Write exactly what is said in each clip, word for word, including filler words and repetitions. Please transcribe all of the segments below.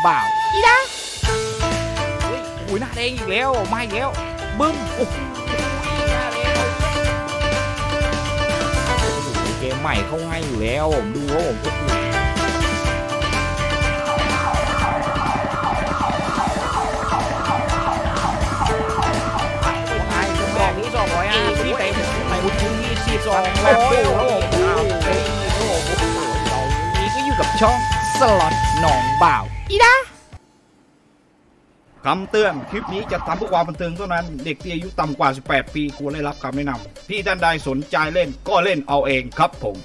เปล่าอีนะอุ้ยหน้าแดงอีกแล้วมาอีกแล้วบึ้มโอ้โหหน้าแดงเกมใหม่เข้าง่ายอยู่แล้วผมดูว่าผมก็ถูกแบบนี้สองร้อยห้าสิบเต็มไปวุ้นชิ้นยี่สิบสองร้อยโอ้โหนี่ก็อยู่กับช่องสล็อตหนองบ่าวอีนะคำเตือนคลิปนี้จะทำเพื่อความบันเทิงเท่านั้นเด็กที่อายุต่ำกว่าสิบแปดปีควรได้รับคำแนะนำพี่ท่านใดสนใจเล่นก็เล่นเอาเองครับผม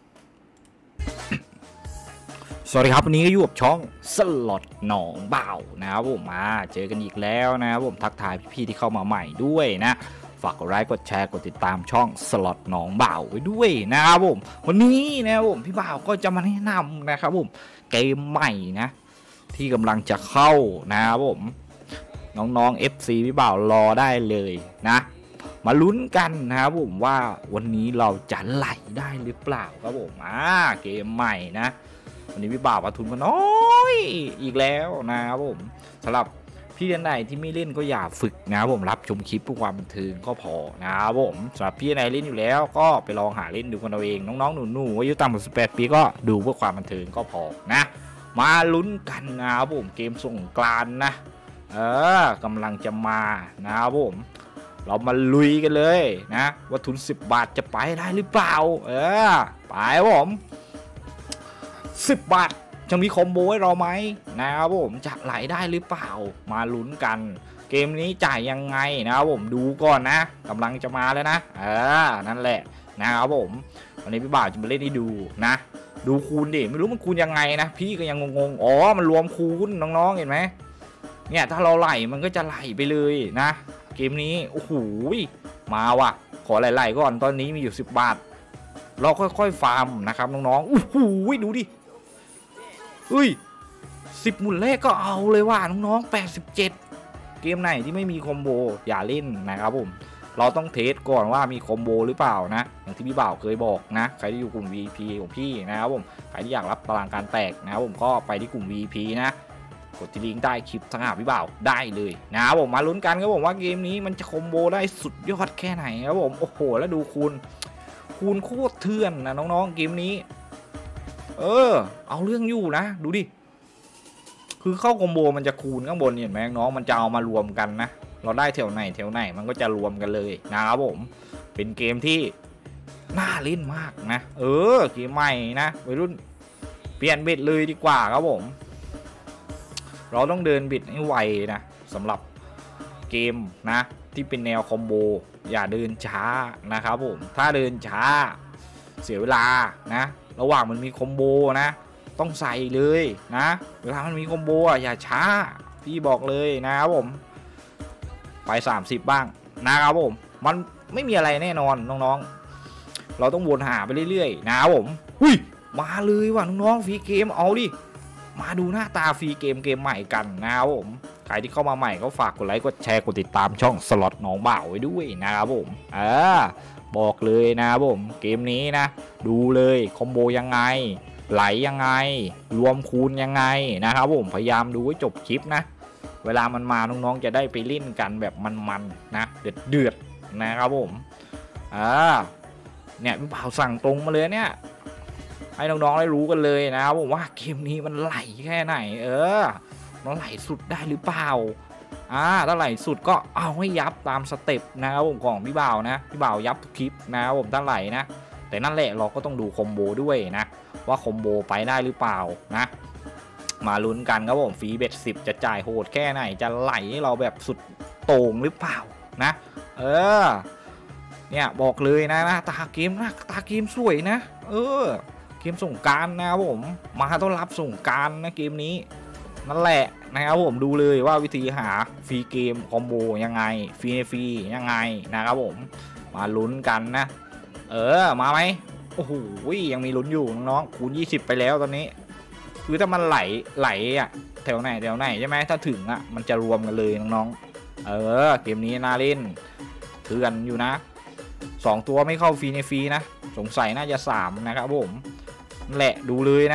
สวัสดีครับวันนี้ก็อยู่กับช่องสล็อตหนองบ่าวนะครับผมมาเจอกันอีกแล้วนะครับผมทักทายพี่ๆที่เข้ามาใหม่ด้วยนะฝากกดไลค์กดแชร์กดติดตามช่องสล็อตหนองบ่าวไว้ด้วยนะครับผมวันนี้นะครับผมพี่บ่าวก็จะมาแนะนำนะครับผมเกมใหม่นะที่กำลังจะเข้านะครับผมน้องๆ เอฟ ซี พี่บ่าวรอได้เลยนะมาลุ้นกันนะครับผมว่าวันนี้เราจะไหลได้หรือเปล่าครับผมอ่าเกมใหม่นะวันนี้พี่บ่าวมาทุนมาน้อยอีกแล้วนะครับผมสำหรับพี่ท่านใดที่ไม่เล่นก็อย่าฝึกนะครับผมรับชมคลิปเพื่อความบันเทิงก็พอนะครับผมสำหรับพี่ท่านใดเล่นอยู่แล้วก็ไปลองหาเล่นดูกันเอาเองน้องๆหนูๆอายุต่ำกว่าสิบแปดปีก็ดูเพื่อความบันเทิงก็พอนะมาลุ้นกันนะครับผมเกมสงกรานต์นะเออกำลังจะมานะครับผมเรามาลุยกันเลยนะว่าทุนสิบบาทจะไปได้หรือเปล่าเออไปผมสิบบาทจะมีคอมโบให้เราไหมนะครับผมจะไหลได้หรือเปล่ามาลุ้นกันเกมนี้จ่ายยังไงนะครับผมดูก่อนนะกำลังจะมาแล้วนะเออนั่นแหละนะครับผมวันนี้พี่บ่าวจะมาเล่นให้ดูนะดูคูณดิไม่รู้มันคูณยังไงนะพี่ก็ยังงงๆอ๋อมันรวมคูณน้องๆเห็นไหมเนี่ยถ้าเราไหลมันก็จะไหลไปเลยนะเกมนี้โอ้โหมาว่ะขอไหลๆก่อนตอนนี้มีอยู่สิบบาทเราค่อยๆฟาร์มนะครับน้องๆโอ้โหดูดิเฮ้ยสิบหมุนแรกก็เอาเลยว่ะน้องๆแปดสิบเจ็ดเกมไหนที่ไม่มีคอมโบอย่าเล่นนะครับผมเราต้องเทสก่อนว่ามีคอมโบหรือเปล่านะอย่างที่พี่บ่าวเคยบอกนะใครที่อยู่กลุ่ม วี พี ของพี่นะครับผมใครที่อยากรับตารางการแตกนะครับผมก็ไปที่กลุ่ม วี พี นะกดที่ลิงก์ใต้คลิปทางหาพี่บ่าวได้เลยนะครับผมมาลุ้นกันครับผมว่าเกมนี้มันจะคอมโบได้สุดยอดแค่ไหนครับผมโอ้โหแล้วดูคูณคูณโคตรเถื่อนนะน้องๆเกมนี้เออเอาเรื่องอยู่นะดูดิคือเข้าคอมโบมันจะคูณข้างบนเห็นไหมน้องมันจะเอามารวมกันนะเราได้แถวไหนแถวไหนมันก็จะรวมกันเลยนะครับผมเป็นเกมที่น่าเล่นมากนะเออเกมใหม่นะวัยรุ่นเปลี่ยนเบ็ดเลยดีกว่าครับผมเราต้องเดินบิดให้ไวนะสำหรับเกมนะที่เป็นแนวคอมโบอย่าเดินช้านะครับผมถ้าเดินช้าเสียเวลานะระหว่างมันมีคอมโบนะต้องใส่เลยนะเวลามันมีคอมโบอ่ะอย่าช้าพี่บอกเลยนะครับผมไปสามสิบบ้างนะครับผมมันไม่มีอะไรแน่นอนน้องๆเราต้องวนหาไปเรื่อยๆนะครับผมอุ้ยมาเลยว่ะน้องๆฟรีเกมเอาดิมาดูหน้าตาฟรีเกมเกมใหม่กันนะครับผมใครที่เข้ามาใหม่ก็ฝากกดไลค์กดแชร์กดติดตามช่องสล็อตหนองบ่าวไว้ด้วยนะครับผมเออบอกเลยนะครับผมเกมนี้นะดูเลยคอมโบยังไงไหลยังไงรวมคูณยังไงนะครับผมพยายามดูให้จบคลิปนะเวลามันมาน้องๆจะได้ไปเล่นกันแบบมันๆนะเดือดเดือดนะครับผมอ่าเนี่ยพี่บ่าวสั่งตรงมาเลยเนี่ยให้น้องๆได้รู้กันเลยนะครับผมว่าเกมนี้มันไหลแค่ไหนเออมันไหลสุดได้หรือเปล่าอ่าถ้าไหลสุดก็เอาให้ยับตามสเต็ปนะครับผมของพี่บ่าวนะพี่บ่าวยับทุกคลิปนะครับผมถ้าไหลนะแต่นั่นแหละเราก็ต้องดูคอมโบด้วยนะว่าคอมโบไปได้หรือเปล่านะมาลุ้นกันครับผมฟรีเบ็ดสิบจะจ่ายโหดแค่ไหนจะไหลให้เราแบบสุดโต่งหรือเปล่านะเออเนี่ยบอกเลยนะนะตาเกมนะตาเกมสวยนะเออเกมสงกรานต์นะครับผมมาต้อนรับสงกรานต์นะเกมนี้นั่นแหละนะครับผมดูเลยว่าวิธีหาฟรีเกมคอมโบยังไงฟรีฟรียังไงนะครับผมมาลุ้นกันนะเออมาไหมโอ้โหยังมีลุ้นอยู่น้องๆคูณยี่สิบไปแล้วตอนนี้คือถ้ามันไหลไหลอ่ะแถวไหนแถวไหนใช่ไหมถ้าถึงอ่ะมันจะรวมกันเลยน้องๆเออเกมนี้น่าเล่นเถื่อนอยู่นะสองตัวไม่เข้าฟรีในฟรีนะสงสัยน่าจะสามนะครับผมนั่นแหละดูเลยนะ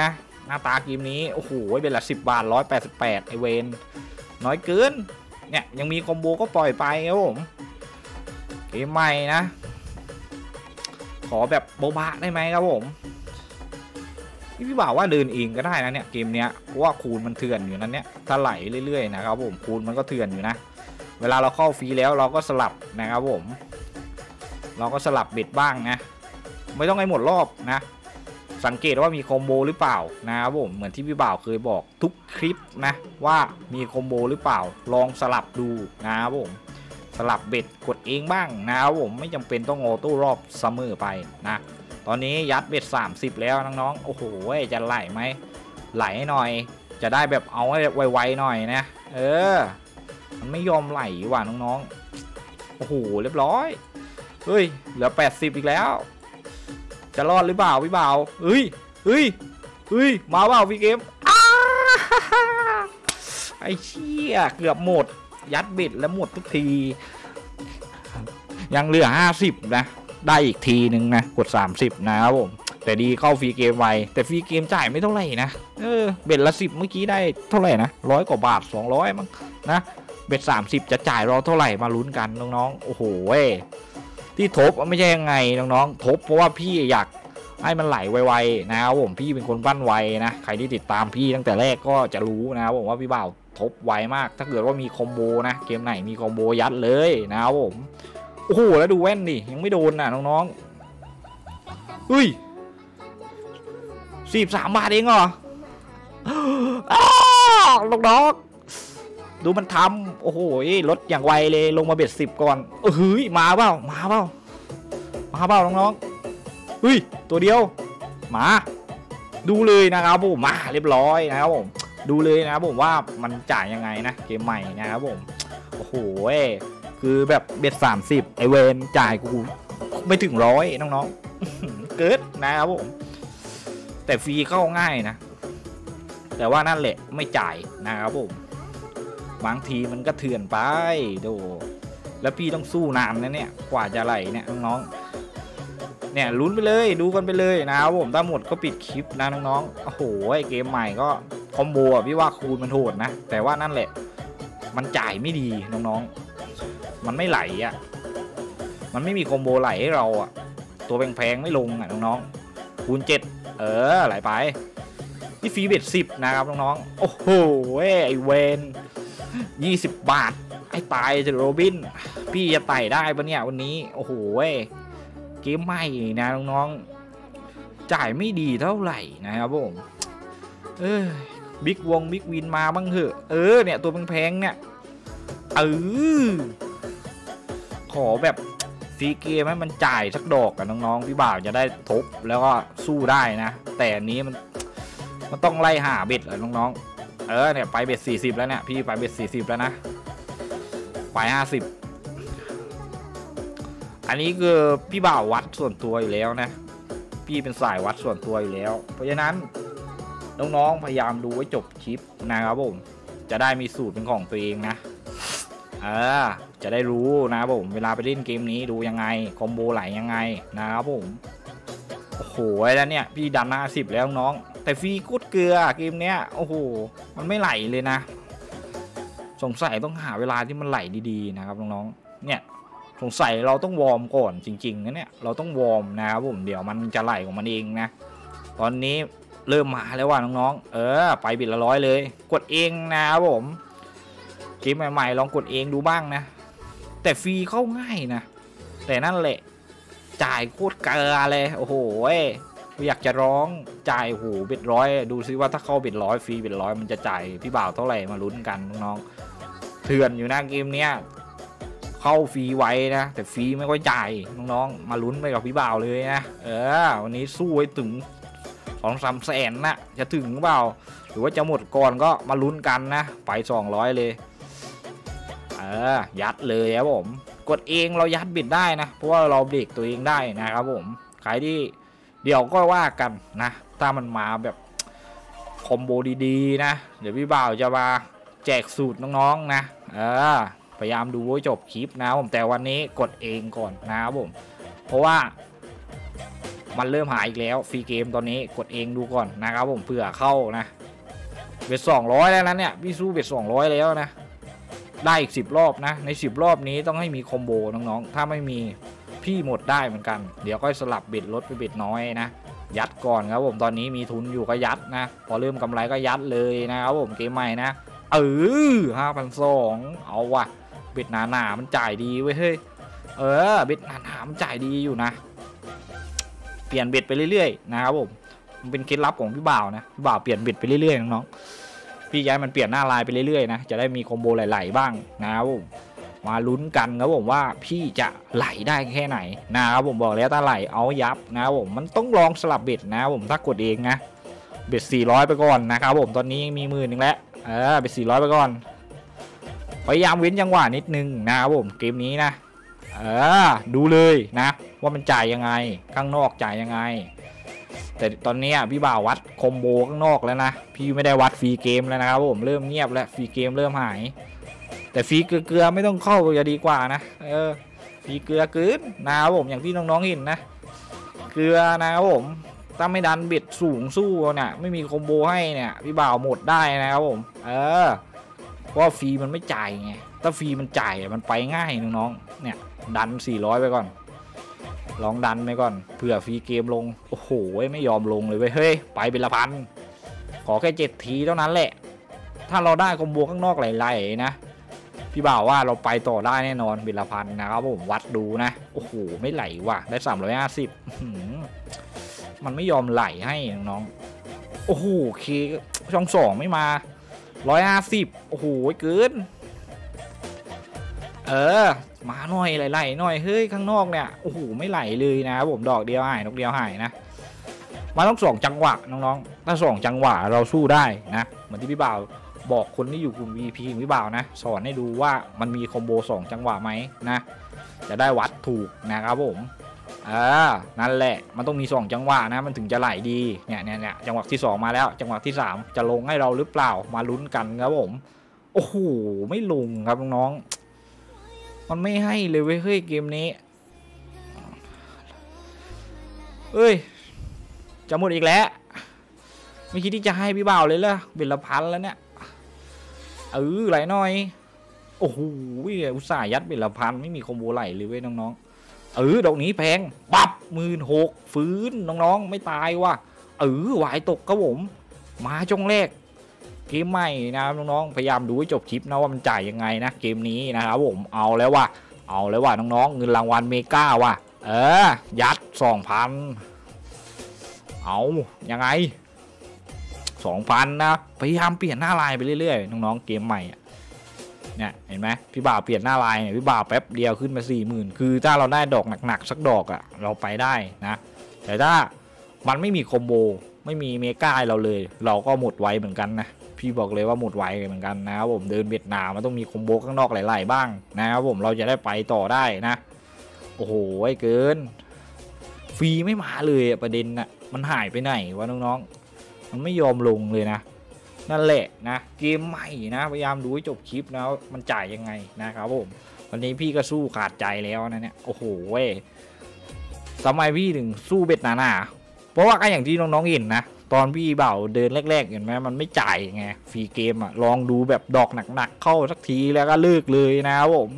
น้าตาเกมนี้โอ้โหเป็นละสิบบาทร้อยแปดสิบแปดไอเวนน้อยเกินเนี่ยยังมีคอมโบก็ปล่อยไปครับผมเกมใหม่นะขอแบบโบบะได้ไหมครับผมพี่บ่าวว่าเดินเองก็ได้นะเนี่ยเกมเนี้ยเพราะว่าคูณมันเถื่อนอยู่นั้นเนี่ยถ้าไหลเรื่อยๆนะครับผมคูณมันก็เถื่อนอยู่นะเวลาเราเข้าฟรีแล้วเราก็สลับนะครับผมเราก็สลับเบ็ดบ้างนะไม่ต้องให้หมดรอบนะสังเกตว่ามีคอมโบหรือเปล่านะครับผมเหมือนที่พี่บ่าวเคยบอกทุกคลิปนะว่ามีคอมโบหรือเปล่าลองสลับดูนะครับผมสลับเบ็ดกดเองบ้างนะครับผมไม่จำเป็นต้องออโต้รอบเสมอไปนะตอนนี้ยัดเบ็ดสามสิบแล้วน้องๆโอ้โหจะไหลไหมไหลหน่อยจะได้แบบเอาให้ไวๆหน่อยนะเออมันไม่ยอมไหลว่ะน้องๆโอ้โหเรียบร้อยเฮ้ยเหลือแปดสิบอีกแล้วจะรอดหรือเปล่าพี่บ่าวเฮ้ยเฮ้ยเฮ้ยมาเปล่าพี่เกมไอ้เชี่ยเกือบหมดยัดเบ็ดแล้วหมดทุกทียังเหลือห้าสิบนะได้อีกทีหนึ่งนะกดสามสิบนะครับผมแต่ดีเข้าฟรีเกมไวแต่ฟรีเกมจ่ายไม่เท่าไหร่นะเออเบ็ดละสิบเมื่อกี้ได้เท่าไหร่นะร้อยกว่าบาทสองร้อยมั้งนะเบ็ดสามสิบจะจ่ายเราเท่าไหร่มาลุ้นกันน้องๆโอ้โหที่ทบไม่ใช่ยังไงน้องๆทบเพราะว่าพี่อยากให้มันไหลไวๆนะครับผมพี่เป็นคนปั้นไวนะใครที่ติดตามพี่ตั้งแต่แรกก็จะรู้นะครับผมว่าพี่บ่าวทบไวมากถ้าเกิดว่ามีคอมโบนะเกมไหนมีคอมโบยัดเลยนะครับผมโอ้โหแล้วดูแว่นดิยังไม่โดนน่ะน้องๆเฮ้ยสี่สิบสามบาทเองเหรอน้องๆดูมันทำโอ้โหรถอย่างไวเลยลงมาเบ็ดสิบก่อนเฮ้ยมาเปล่ามาเปล่ามาเปล่าน้องๆเฮ้ยตัวเดียวมาดูเลยนะครับผมมาเรียบร้อยนะครับผมดูเลยนะครับผมว่ามันจ่ายยังไงนะเกมใหม่นะครับผมโอ้โหคือแบบเบ็ดสามสิบไอเวนจ่ายกูไม่ถึงร้อยน้องๆเกิดนะครับผมแต่ฟรีเข้าง่ายนะแต่ว่านั่นแหละไม่จ่ายนะครับผมบางทีมันก็เถื่อนไปดูแล้วพี่ต้องสู้นานนะเนี่ยกว่าจะไหลเนี่ยน้องๆเนี่ยลุ้นไปเลยดูกันไปเลยนะครับผมถ้าหมดก็ปิดคลิปนะน้องๆโอ้โหเกมใหม่ก็คอมโบอ่ะพี่ว่าคูณมันโหดนะแต่ว่านั่นแหละมันจ่ายไม่ดีน้องๆมันไม่ไหลอ่ะมันไม่มีคอมโบไหลให้เราอ่ะตัวแพงๆไม่ลงอ่ะน้องๆคูณเจ็ดเออไหลไปที่ฟรีเบ็ดสิบนะครับน้องๆโอ้โหไอเวนยี่สิบบาทไอ้ตายจะโรบินพี่จะไต่ได้ปะเนี่ยวันนี้โอ้โหเกมใหม่นะน้องๆจ่ายไม่ดีเท่าไหร่นะครับผมเออบิ๊กวงบิ๊กวินมาบ้างเถอะเออเนี่ยตัวแพงๆเนี่ยเออขอแบบฟรีเกมให้มันจ่ายสักดอกกับน้องๆพี่บ่าวจะได้ทบแล้วก็สู้ได้นะแต่อันนี้มันมันต้องไล่หาเบ็ดเหรอน้องๆเออเนี่ยไปเบ็ดสี่สิบแล้วเนี่ยพี่ไปเบ็ดสี่สิบแล้วนะไปห้าสิบอันนี้คือพี่บ่าววัดส่วนตัวอยู่แล้วนะพี่เป็นสายวัดส่วนตัวอยู่แล้วเพราะฉะนั้นน้องๆพยายามดูไว้จบคลิปนะครับผมจะได้มีสูตรเป็นของตัวเองนะเออจะได้รู้นะครับผมเวลาไปเล่นเกมนี้ดูยังไงคอมโบไหลยังไงนะครับผมโอ้โหแล้วเนี่ยพี่ดันหน้าสิบแล้วน้องแต่ฟรีกุดเกลือเกมเนี้ยโอ้โหมันไม่ไหลเลยนะสงสัยต้องหาเวลาที่มันไหลดีๆนะครับน้องๆเนี่ยสงสัยเราต้องวอร์มก่อนจริงๆนะเนี่ยเราต้องวอร์มนะครับผมเดี๋ยวมันจะไหลของมันเองนะตอนนี้เริ่มมาแล้วว่าน้องๆเออไปบิดละร้อยเลยกดเองนะครับผมเกมใหม่ๆลองกดเองดูบ้างนะแต่ฟรีเข้าง่ายนะแต่นั่นแหละจ่ายโคตรเกลือเลยโอ้โหอยากจะร้องจ่ายโหเบ็ดร้อยดูซิว่าถ้าเข้าเบ็ดร้อยฟรีเบ็ดร้อยมันจะจ่ายพี่บ่าวเท่าไหร่มาลุ้นกันน้องๆเถื่อนอยู่นะเกมเนี้ยเข้าฟรีไว้นะแต่ฟรีไม่ค่อยจ่ายน้องๆมาลุ้นไปกับพี่บ่าวเลยนะเออวันนี้สู้ไว้ถึงสองสามแสนนะจะถึงหรือเปล่าหรือว่าจะหมดก่อนก็มาลุ้นกันนะไปสองร้อยเลยเออยัดเลยครับผมกดเองเรายัดบิดได้นะเพราะว่าเราเบรกตัวเองได้นะครับผมใครที่เดี๋ยวก็ว่ากันนะถ้ามันมาแบบคอมโบดีๆนะเดี๋ยวพี่บ่าวจะมาแจกสูตรน้องๆนะเออพยายามดูไว้จบคลิปนะผมแต่วันนี้กดเองก่อนนะครับผมเพราะว่ามันเริ่มหายอีกแล้วฟรีเกมตอนนี้กดเองดูก่อนนะครับผมเผื่อเข้านะเบ็ดสองร้อยแล้วนะเนี่ยพี่สู้เบ็ดสองร้อยแล้วนะได้อีกสิบรอบนะในสิบรอบนี้ต้องให้มีคอมโบน้องๆถ้าไม่มีพี่หมดได้เหมือนกันเดี๋ยวก็สลับเบ็ดลดไปเบ็ดน้อยนะยัดก่อนครับผมตอนนี้มีทุนอยู่ก็ยัดนะพอเริ่มกำไรก็ยัดเลยนะครับผมเกมใหม่นะเออห้าพันสองเอาว่ะเบ็ดหนาหนามันจ่ายดีเว้ยเฮ้ยเออเบ็ดหนาหนามันจ่ายดีอยู่นะเปลี่ยนเบ็ดไปเรื่อยๆนะครับผมมันเป็นเคล็ดลับของพี่บ่าวนะพี่บ่าวเปลี่ยนเบ็ดไปเรื่อยๆน้องๆพี่ย้ายมันเปลี่ยนหน้าลายไปเรื่อยๆนะจะได้มีคอมโบไหลๆบ้างนะครับผมมาลุ้นกันครับผมว่าพี่จะไหลได้แค่ไหนนะครับผมบอกแล้วถ้าไหลเอายับนะครับผมมันต้องลองสลับเบ็ดนะผมถ้ากดเองนะเบ็ดสี่ร้อยไปก่อนนะครับผมตอนนี้มีหมื่นหนึ่งแล้วเออเบ็ดสี่ร้อยไปก่อนพยายามเว้นจังหวะนิดนึงนะครับผมเกมนี้นะเออดูเลยนะว่ามันจ่ายยังไงข้างนอกจ่ายยังไงแต่ตอนนี้พี่บ่าววัดคอมโบข้างนอกแล้วนะพี่ไม่ได้วัดฟรีเกมแล้วนะครับผมเริ่มเงียบแล้วฟรีเกมเริ่มหายแต่ฟรีเกลือไม่ต้องเข้าจะดีกว่านะเออฟรีเกลือเกินนะครับผมอย่างที่น้องๆเห็นนะเกลือนะครับผมถ้าไม่ดันเบ็ดสูงสู้เนี่ยไม่มีคอมโบให้เนี่ยพี่บ่าวหมดได้นะครับผมเออเพราะฟรีมันไม่จ่ายไงถ้าฟรีมันจ่ายมันไปง่ายน้องๆเนี่ยดันสี่ร้อยไปก่อนลองดันไปก่อนเผื่อฟรีเกมลงโอ้โหไม่ยอมลงเลยเว้ยเฮ้ยไปเป็นละพันขอแค่เจ็ดทีเท่านั้นแหละถ้าเราได้คอมโบข้างนอกไหลๆนะพี่บ่าวว่าเราไปต่อได้แน่นอนเป็นละพันนะครับผมวัดดูนะโอ้โหไม่ไหลว่ะได้สามร้อยห้าสิบมันไม่ยอมไหลให้น้องโอ้โหเคช่องสองไม่มาร้อยห้าสิบโอ้โหเกินเออมาหน่อยไหลๆหน่อยเฮ้ยข้างนอกเนี่ยโอ้โหไม่ไหลเลยนะผมดอกเดียวหายนกเดียวหายนะมาต้องสองจังหวะน้องๆถ้าสองจังหวะเราสู้ได้นะเหมือนที่พี่บ่าวบอกคนที่อยู่กลุ่ม วี พี พี่บ่าวนะสอนให้ดูว่ามันมีคอมโบสองจังหวะไหมนะจะได้วัดถูกนะครับผมเออนั่นแหละมันต้องมีสองจังหวะนะมันถึงจะไหลดีเนี่ยเนี่ยเนี่ยจังหวะที่สองมาแล้วจังหวะที่สามจะลงให้เราหรือเปล่ามาลุ้นกันครับผมโอ้โหไม่ลงครับน้องๆมันไม่ให้เลยเว้ยเฮ้ยเกมนี้เอ้ยจะหมดอีกแล้วไม่คิดที่จะให้พี่บ่าวเลยเหรอเป็นละพันแล้วเนี่ยเออไหลหน่อยโอ้โหอุตส่าห์ยัดเป็นละพันไม่มีคอมโบไหลเลยเว้ยน้องๆเออดอกนี้แพงปับหมื่นหกฟื้นน้องๆไม่ตายว่ะเออหวายตกครับผมมาช่องแรกเกมใหม่นะครับน้องๆพยายามดูให้จบคลิปนะว่ามันจ่ายยังไงนะเกมนี้นะครับผมเอาแล้วว่ะเอาแล้วว่ะน้องๆเงินรางวัลเมกาว่ะเออยัดสองพันเอายังไงสองพันนะพยายามเปลี่ยนหน้าลายไปเรื่อยๆน้องๆเกมใหม่เนี่ยเห็นไหมพี่บ่าวเปลี่ยนหน้าลายเนี่ยพี่บ่าวแป๊บเดียวขึ้นมาสี่หมื่นคือถ้าเราได้ดอกหนักๆสักดอกอะ่ะเราไปได้นะแต่ถ้ามันไม่มีคอมโบไม่มีเมกาเราเลยเราก็หมดไวเหมือนกันนะพี่บอกเลยว่าหมดไวเหมือนกันนะครับผมเดินเบียดหนามันต้องมีคอมโบข้างนอกหลายๆบ้างนะครับผมเราจะได้ไปต่อได้นะโอ้โหเกินฟรีไม่มาเลยประเด็นนะมันหายไปไหนวะน้องๆมันไม่ยอมลงเลยนะนั่นแหละนะเกมใหม่นะพยายามดูให้จบคลิปนะมันจ่ายยังไงนะครับผมวันนี้พี่ก็สู้ขาดใจแล้วนะเนี่ยโอ้โหเว้ยทำไมพี่ถึงสู้เบ็ดหนาๆเพราะว่าก็อย่างที่น้องๆเห็นนะตอนพี่เบาเดินแรกๆเห็นไหมมันไม่จ่ายไงฟรีเกมอ่ะลองดูแบบดอกหนักๆเข้าสักทีแล้วก็เลิกเลยนะครับผม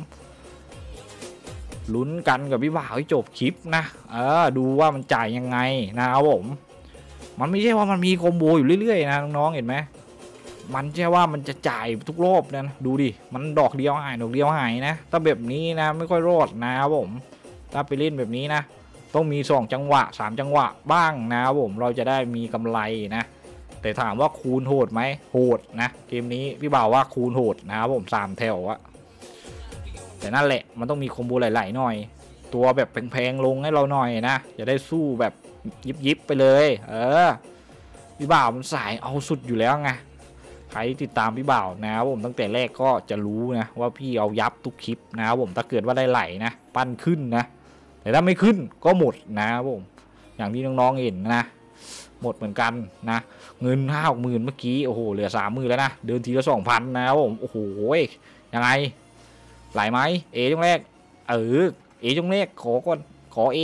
ลุ้นกันกับพี่บ่าวให้จบคลิปนะเออดูว่ามันจ่ายยังไงนะครับผมมันไม่ใช่ว่ามันมีคอมโบอยู่เรื่อยๆนะน้องๆเห็นไหมมันใช่ว่ามันจะจ่ายทุกรอบนะดูดิมันดอกเดียวหายดอกเดียวหายนะถ้าแบบนี้นะไม่ค่อยรอดนะครับผมถ้าไปเล่นแบบนี้นะต้องมีสองจังหวะสามจังหวะบ้างนะครับผมเราจะได้มีกำไรนะแต่ถามว่าคูณโหดไหมโหดนะเกมนี้พี่บ่าวว่าคูณโหดนะครับผมสามแถวอะแต่นั่นแหละมันต้องมีคอมโบหลายๆหน่อยตัวแบบแพงๆลงให้เราหน่อยนะจะได้สู้แบบยิบๆไปเลยเออพี่บ่าวมันสายเอาสุดอยู่แล้วไงใครติดตามพี่บ่าวนะครับผมตั้งแต่แรกก็จะรู้นะว่าพี่เอายับทุกคลิปนะครับผมถ้าเกิดว่าได้ไหลนะปั้นขึ้นนะแต่ถ้าไม่ขึ้นก็หมดนะครับผมอย่างที่น้องๆเห็นนะหมดเหมือนกันนะเงินห้าหกหมื่นเมื่อกี้โอ้โหเหลือสามหมื่นแล้วนะเดินทีละสองพันนะครับผมโอ้โหยังไงไหลไหมเอช่วงแรกเออเอช่วงแรกขอก่อนขอเอก่อน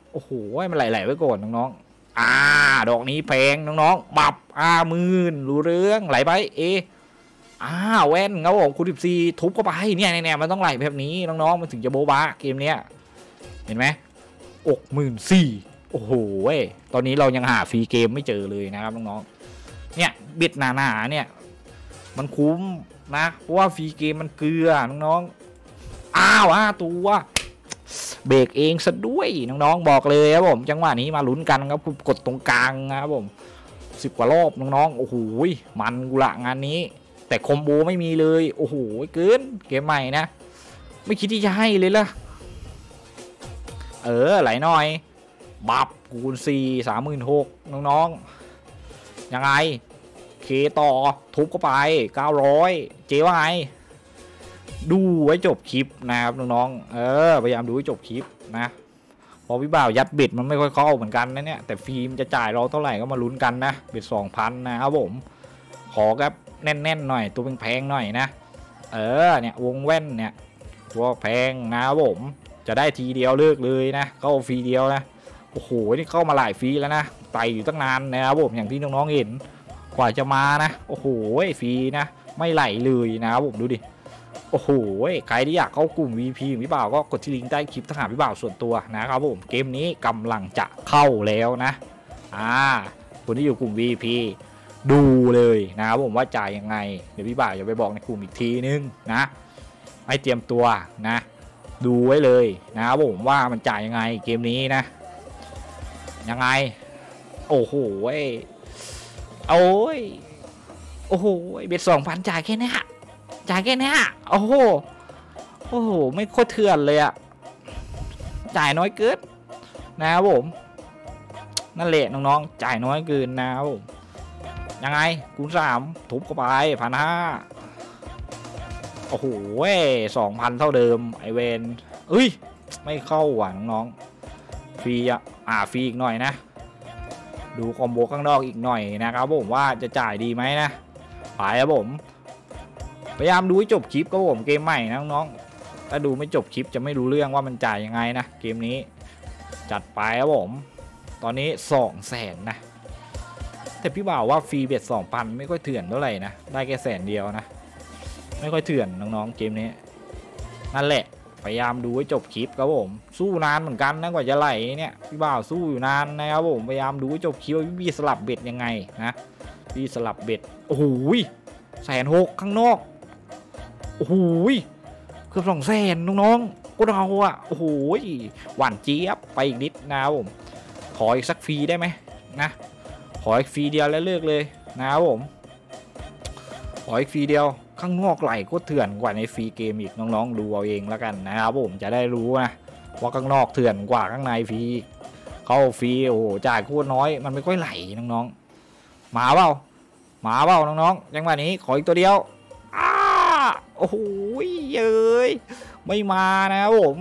โอ้โหมันไหลๆไว้ก่อนน้องๆอ่าดอกนี้แพงน้องๆบับอ่าหมื่นรู้เรื่องไหลไปเออ่าแว่นครับผมคูณสิบสี่ทุบเข้าไปเนี่ยเนี่ยมันต้องไหลแบบนี้น้องๆมันถึงจะโบบะเกมเนี้ยเห็นไหมอกหมื่นสี่โอ้โหตอนนี้เรายังหาฟรีเกมไม่เจอเลยนะครับน้องๆเนี่ยบิดหนาๆเนี่ยมันคุ้มนะเพราะว่าฟรีเกมมันเกลือน้องๆอ้าวอ่าตัวเบรกเองซะด้วยน้องๆบอกเลยครับผมจังหวะนี้มาลุ้นกันครับกดตรงกลางนะครับผมสิบกว่ารอบน้องๆโอ้โหมันกุละงานนี้แต่คอมโบไม่มีเลยโอ้โหเกินเกมใหม่นะไม่คิดที่จะให้เลยล่ะเออไหลหน่อยบับคูณสี่สามหมื่นหกน้องๆยังไงเคต่อทุบเข้าไปเก้าร้อยเจ๊ว่าไงดูไว้จบคลิปนะครับน้องๆเออพยายามดูไว้จบคลิปนะพอพี่บ่าวยัดเบ็ดมันไม่ค่อยเข้าเหมือนกันนะเนี่ยแต่ฟิล์มจะจ่ายเราเท่าไหร่ก็มาลุ้นกันนะเบ็ดสองพันนะครับผมขอครับแน่นๆหน่อยตัวแพงๆหน่อยนะเออเนี่ยวงแว่นเนี่ยตัวแพงนะครับผมจะได้ทีเดียวเลิกเลยนะเข้าฟรีเดียวนะโอ้โหนี่เข้ามาหลายฟรีแล้วนะไต่อยู่ตั้งนานนะครับผมอย่างที่น้องๆเห็นกว่าจะมานะโอ้โหฟรีนะไม่ไหลเลยนะครับผมดูดิโอ้โหใครที่อยากเข้ากลุ่ม วี พี พี่บ่าวก็กดที่ลิงก์ใต้คลิปทหารพี่บ่าวส่วนตัวนะครับผมเกมนี้กำลังจะเข้าแล้วนะอ่าคนที่อยู่กลุ่ม วี พี ดูเลยนะครับผมว่าจ่ายยังไงเดี๋ยวพี่บ่าวจะไปบอกในกลุ่มอีกทีนึงนะให้เตรียมตัวนะดูไว้เลยนะครับผมว่ามันจ่ายยังไงเกมนี้นะยังไงโอ้โหโอ้ยโอ้โหเบ็ดสองพันจ่ายแค่นี้จ่ายแค่นี้โอ้โหโอ้โหไม่โคตรเถื่อนเลยอะจ่ายน้อยเกินนะครับผมนั่นแหละน้องๆจ่ายน้อยเกินนะครับผมยังไงคูณสามทุบเข้าไปพันห้าโอ้โหสองพันเท่าเดิมไอเวนเอ้ยไม่เข้าว่ะน้องๆฟรีอ่ะอ่าฟรีอีกหน่อยนะดูคอมโบข้างนอกอีกหน่อยนะครับผมว่าจะจ่ายดีไหมนะไปครับผมพยายามดูให้จบคลิปก็ผมเกมใหม่นะน้องๆถ้าดูไม่จบคลิปจะไม่รู้เรื่องว่ามันจ่ายยังไงนะเกมนี้จัดไปครับผมตอนนี้สองแสนนะแต่พี่บ่าวว่าฟรีเบ็ดสองพันไม่ค่อยเถื่อนเท่าไหร่นะได้แค่แสนเดียวนะไม่ค่อยเถื่อนน้องๆเกมนี้นั่นแหละพยายามดูให้จบคลิปครับผมสู้นานเหมือนกันนะกว่าจะไหลเนี่ยพี่บ่าวสู้อยู่นานนะครับผมพยายามดูให้จบคลิปว่าพี่สลับเบ็ดยังไงนะพี่สลับเบ็ดโอ้โหแสนหกข้างนอกโอ้โหเกือบสองแสนน้องๆก็เราอะโอ้โหหวานเจี๊ยบไปอีกนิดนะครับผมขออีกสักฟรีได้ไหมนะขออีกฟรีเดียวแล้วเลิกเลยนะครับผมขออีกฟรีเดียวข้างนอกไหลก็เถื่อนกว่าในฟรีเกมอีกน้องๆดูเอาเองแล้วกันนะครับผมจะได้รู้นะว่าข้างนอกเถื่อนกว่าข้างในฟรีเข้าฟรีโอ้โหจ่ายโคตรน้อยมันไม่ค่อยไหลน้องๆมาเปล่ามาเปล่าน้องๆจังหวะนี้ขออีกตัวเดียวอ้าโอ้โหเย้ยไม่มานะครับผม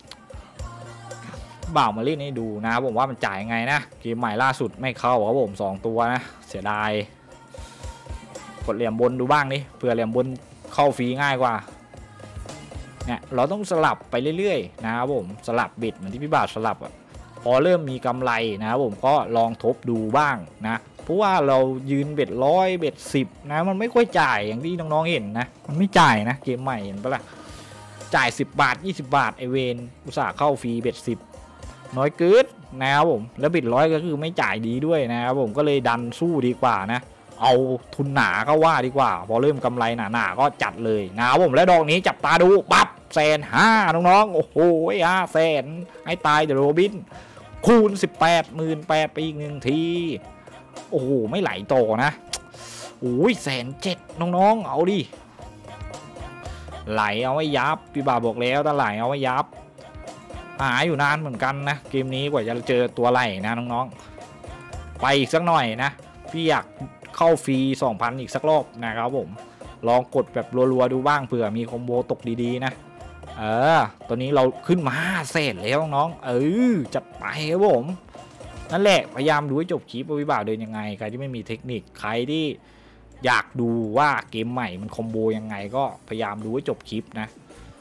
บ่าวมาเล่นให้ดูนะผมว่ามันจ่ายยังไงนะเกมใหม่ล่าสุดไม่เข้าครับผมสองตัวนะเสียดายกดเหลี่ยมบนดูบ้างดิเผื่อเหลี่ยมบนเข้าฟรีง่ายกว่าเนี่ยเราต้องสลับไปเรื่อยๆนะครับผมสลับบิดเหมือนที่พี่บ่าวสลับอ่ะพอเริ่มมีกำไรนะครับผมก็ลองทบดูบ้างนะเพราะว่าเรายืนเบ็ดร้อยเบ็ดสิบนะมันไม่ค่อยจ่ายอย่างที่น้องๆเห็นนะมันไม่จ่ายนะเกมใหม่เห็นปะล่ะจ่ายสิบบาทยี่สิบบาทไอเวนอุตส่าห์เข้าฟรีเบ็ดสิบน้อยเกินนะครับผมแล้วบิดร้อยก็คือไม่จ่ายดีด้วยนะครับผมก็เลยดันสู้ดีกว่านะเอาทุนหนาก็ว่าดีกว่าพอเริ่มกำไรหนาๆก็จัดเลยนะครับผมและดอกนี้จับตาดูปั๊บแสนห้าน้องๆโอ้โหห้าแสนให้ตายเดอะโรบินคูณสิบแปดหมื่นแปดไปอีกหนึ่งทีโอ้โหไม่ไหลโตนะโอ้ยแสนเจ็ดน้องๆเอาดิไหลเอาไว้ยับพี่บ่าวบอกแล้วถ้าไหลเอาไว้ยับหาอยู่นานเหมือนกันนะเกมนี้กว่าจะเจอตัวไหลนะน้องๆไปอีกสักหน่อยนะพี่อยากเข้าฟรี สองพัน อีกสักรอบนะครับผมลองกดแบบรัวๆดูบ้างเผื่อมีคอมโบตกดีๆนะเออตอนนี้เราขึ้นมาเสร็จแล้วน้องเออจัดไปครับผมนั่นแหละพยายามดูให้จบคลิปว่าวิบากเดินยังไงใครที่ไม่มีเทคนิคใครที่อยากดูว่าเกมใหม่มันคอมโบยังไงก็พยายามดูให้จบคลิปนะ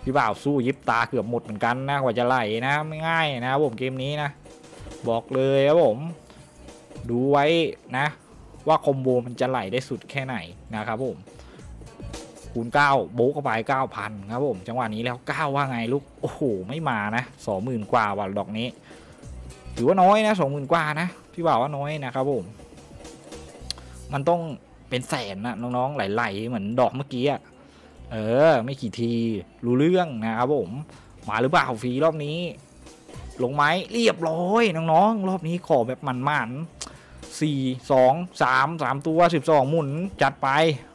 พี่บ่าวสู้ยิบตาเกือบหมดเหมือนกันนะกว่าจะไหลนะไม่ง่ายนะครับผมเกมนี้นะบอกเลยครับผมดูไว้นะว่าคอมโบมันจะไหลได้สุดแค่ไหนนะครับผมคูณเก้าโบกเข้าไป เก้าพัน ครับผมจังหวะนี้แล้วเก้าว่าไงลูกโอ้โหไม่มานะ สองหมื่น กว่าว่ะดอกนี้ถือว่าน้อยนะ สองหมื่น กว่านะพี่บ่าวว่าน้อยนะครับผมมันต้องเป็นแสนนะน้องๆไหลๆเหมือนดอกเมื่อกี้อะเออไม่กี่ทีรู้เรื่องนะครับผมมาหรือเปล่าฟรีรอบนี้ลงไหมเรียบร้อยน้องๆรอบนี้ขอแบบมันๆสี่ สอง สาม สามตัวสิบสองหมุนจัดไป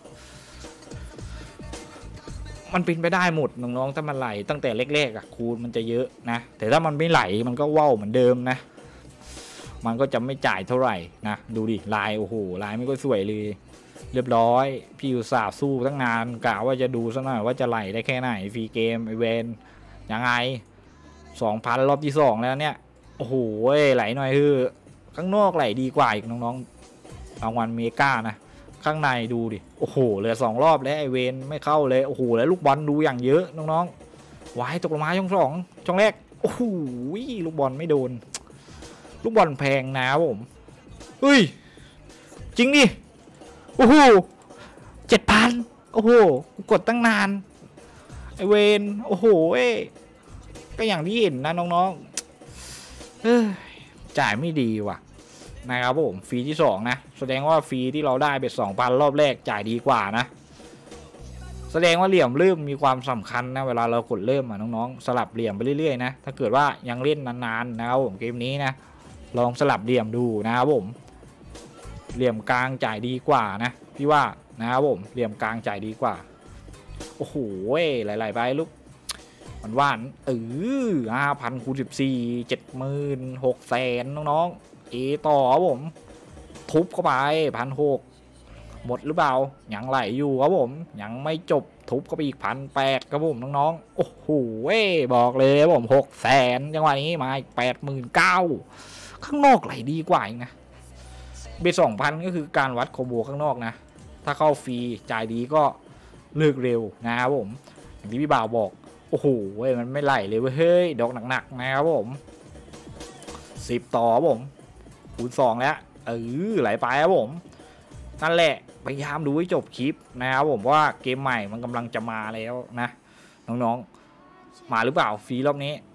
มันเป็นไปได้หมดน้องๆถ้ามันไหลตั้งแต่เล็กๆอ่ะคูณมันจะเยอะนะแต่ถ้ามันไม่ไหลมันก็ว่าวเหมือนเดิมนะมันก็จะไม่จ่ายเท่าไหร่นะดูดิลายโอ้โหลายไม่ก็สวยเลยเรียบร้อยพี่อุตส่าห์สู้ตั้งนานกะว่าจะดูซะหน่อยว่าจะไหลได้แค่ไหนฟรีเกมไอเวนยังไง สองพัน รอบที่สองแล้วเนี่ยโอ้โหไหลหน่อยคือข้างนอกไหลดีกว่าอีกน้องๆรางวัลเมกานะข้างในดูดิโอ้โหเหลือสองรอบแล้วไอเวนไม่เข้าเลยโอ้โหแล้วลูกบอลดูอย่างเยอะน้องๆวายตกลงมาช่องสองช่องแรกโอ้โหลูกบอลไม่โดนลูกบอลแพงนะผมเฮ้ยจริงดิโอ้โหเจ็ดพันโอ้โหกดตั้งนานไอเวนโอ้โหเอ้ก็อย่างที่เห็นนะน้องๆเออจ่ายไม่ดีว่ะนะครับผมฟรีที่สองนะแสดงว่าฟรีที่เราได้เป็นสองพันรอบแรกจ่ายดีกว่านะแสดงว่าเหลี่ยมเริ่มมีความสำคัญนะเวลาเรากดเริ่มอ่ะน้องๆสลับเหลี่ยมไปเรื่อยๆนะถ้าเกิดว่ายังเล่นนานๆนะครับผมเกมนี้นะลองสลับเหลี่ยมดูนะครับผมเหลี่ยมกลางจ่ายดีกว่านะพี่ว่านะครับผมเหลี่ยมกลางจ่ายดีกว่าโอ้โหหลายๆใบลูกมันว่านเออห้าพันคูณสิบสี่เจ็ดหมื่นหกแสนน้องๆเอต่อครับผมทุบเข้าไปพันหกหมดหรือเปล่ายังไหลอยู่ครับผมยังไม่จบทุบเข้าไปอีกพันแปดครับผมน้องๆโอ้โหบอกเลยครับผมหกแสนจังหวะนี้มาอีกแปดหมื่นเก้าข้างนอกไหลดีกว่าอีกนะเบสสองพันก็คือการวัดโคโบข้างนอกนะถ้าเข้าฟรีจ่ายดีก็เลิกเร็วนะครับผมอย่างที่พี่บ่าวบอกโอ้โหมันไม่ไหลเลยเว้ยเฮ้ยดอกหนักๆนะครับผมสิบต่อครับผมคูณสองแล้วเออไหลไปครับผมนั่นแหละพยายามดูให้จบคลิปนะครับผมว่าเกมใหม่มันกำลังจะมาแล้วนะน้องๆมาหรือเปล่าฟรีรอบนี้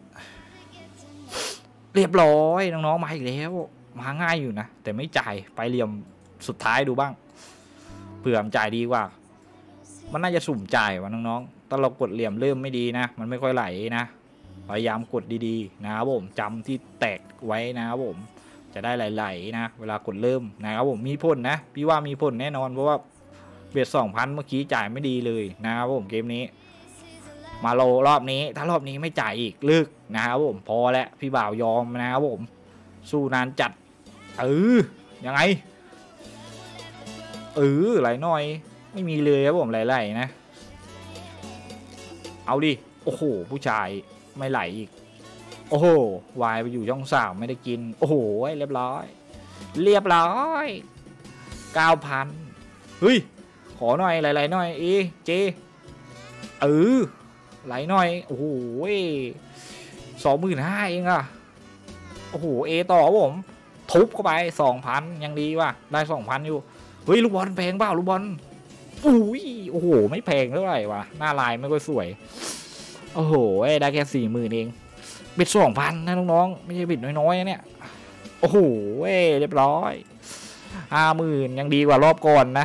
เรียบร้อยน้องๆมาอีกแล้วมาง่ายอยู่นะแต่ไม่จ่ายไปเหลี่ยมสุดท้ายดูบ้างเผื่อจ่ายดีกว่ามันน่าจะสุ่มจ่ายวะน้องๆถ้าเรากดเหลี่ยมเริ่มไม่ดีนะมันไม่ค่อยไหลนะพยายามกดดีๆนะครับผมจำที่แตกไว้นะครับผมจะได้ไหลๆนะเวลากดเริ่มนะครับผมมีผลนะพี่ว่ามีผลแน่นอนเพราะว่าเบียดสองพันเมื่อกี้จ่ายไม่ดีเลยนะครับผมเกมนี้มาโลรอบนี้ถ้ารอบนี้ไม่จ่ายอีกเลิกนะครับผมพอแล้วพี่บ่าวยอมนะครับผมสู้นานจัดเออยังไงเออไหลหน่อยไม่มีเลยครับผมไหลๆนะเอาดิโอ้โหผู้ชายไม่ไหลอีกโอ้โหวายไปอยู่ช่องสามไม่ได้กินโอ้โหเรียบร้อยเรียบร้อยเก้าพันเฮ้ยขอหน่อยไหลๆหน่อยเอเจเออไหลหน่อยโอ้โหสองหมื่นห้าเองอะโอ้โหเอต่อผมทุบเข้าไปสองพันยังดีว่ะได้สองพันอยู่เฮ้ยลูกบอลแพงเปล่าลูกบอลอุ้ยโอ้โหไม่แพงเท่าไหร่ว่ะหน้าลายไม่ค่อยสวยโอ้โหได้แค่สี่หมื่นเองบิดสองพันนะน้องๆไม่ใช่บิดน้อยๆเนี่ยโอ้โหเรียบร้อยห้าหมื่นยังดีกว่ารอบก่อนนะ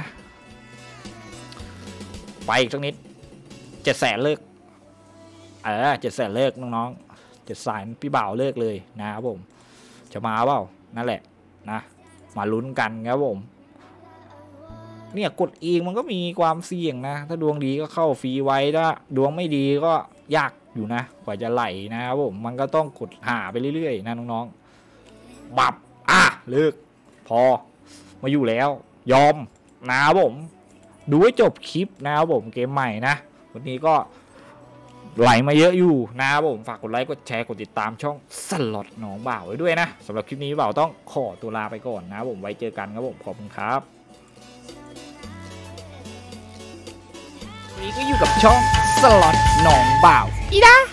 ไปอีกสักนิดเจ็ดแสนเลิกเออเจ็ดแสนเลิกน้องๆเจ็ดแสนพี่บ่าวเลิกเลยนะครับผมจะมาเปล่านั่นแหละนะมาลุ้นกันครับผมเนี่ยกดเองมันก็มีความเสี่ยงนะถ้าดวงดีก็เข้าฟรีไว้ถ้าดวงไม่ดีก็ยากอยู่นะกว่าจะไหลนะครับผมมันก็ต้องกดหาไปเรื่อยๆนะน้องๆบับอ่ะเลิกพอมาอยู่แล้วยอมนะครับผมดูให้จบคลิปนะครับผมเกมใหม่นะวันนี้ก็ไหลมาเยอะอยู่นะครับผมฝากกดไลค์กดแชร์กดติดตามช่องสล็อตหนองบ่าวไว้ด้วยนะสำหรับคลิปนี้บ่าวต้องขอตัวลาไปก่อนนะครับผมไว้เจอกันครับผมขอบคุณครับนี้ก็อยู่กับช่องสล็อตหนองบ่าวอีดา